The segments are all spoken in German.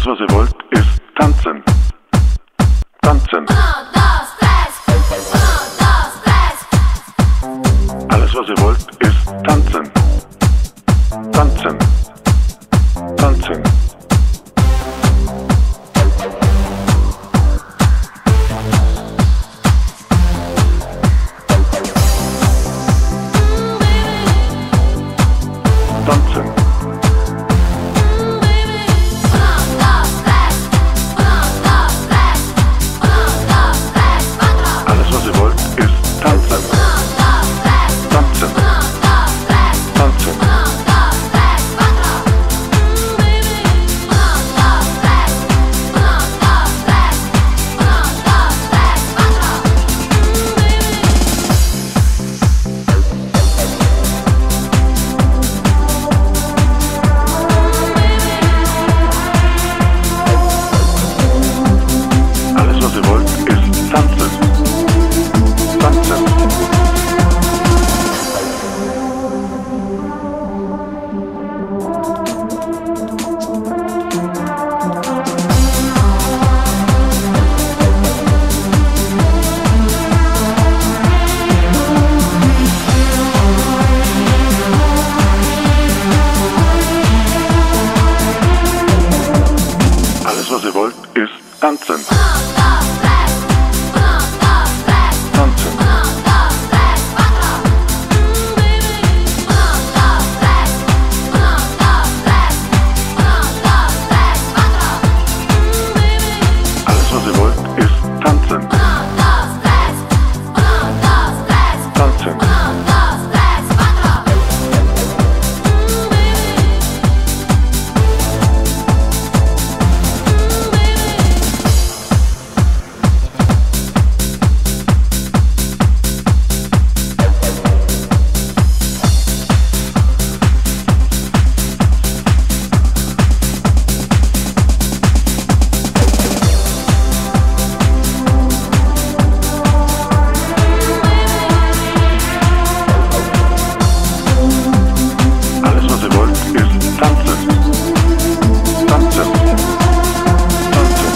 Alles, was ihr wollt, ist tanzen. Tanzen. Alles, was ihr wollt, ist tanzen. Tanzen. Tanzen. Tanzen. Alles, was ihr wollt, ist tanzen. Tanzen. Tanzen. Alles, was ihr wollt, ist tanzen. Tanzen. Alles, was ihr wollt, ist tanzen. Tanzen. Alles, was ihr wollt, ist tanzen. Tanzen. Alles, was ihr wollt, ist tanzen. Tanzen. Tanzen.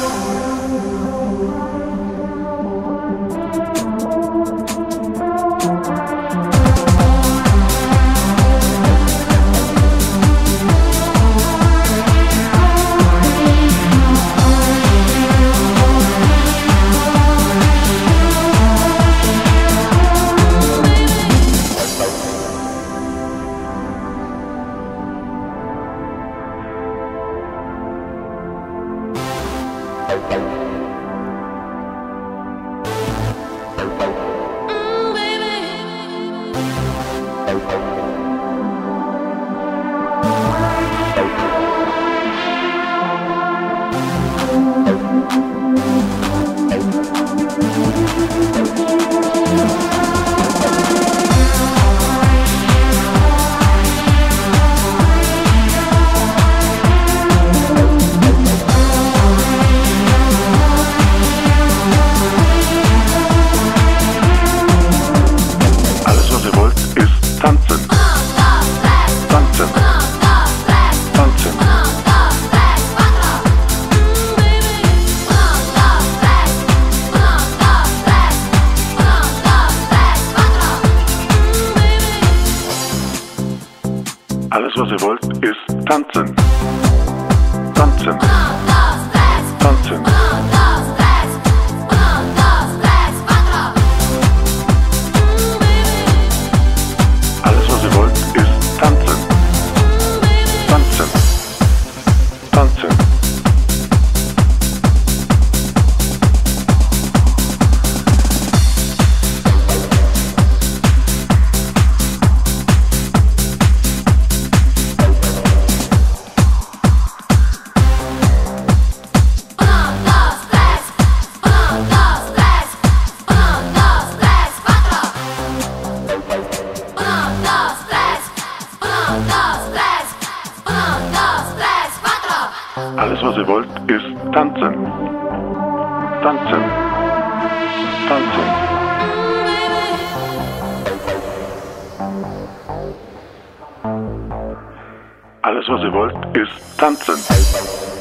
Alles, was ihr wollt, ist tanzen. Tanzen. Tanzen. Alles, was ihr wollt, ist tanzen. Tanzen. Tanzen. Alles, was ihr wollt, ist tanzen. Tanzen. Tanzen. Alles, was ihr wollt, ist tanzen. Tanzen. Tanzen. Alles, was ihr wollt, ist tanzen.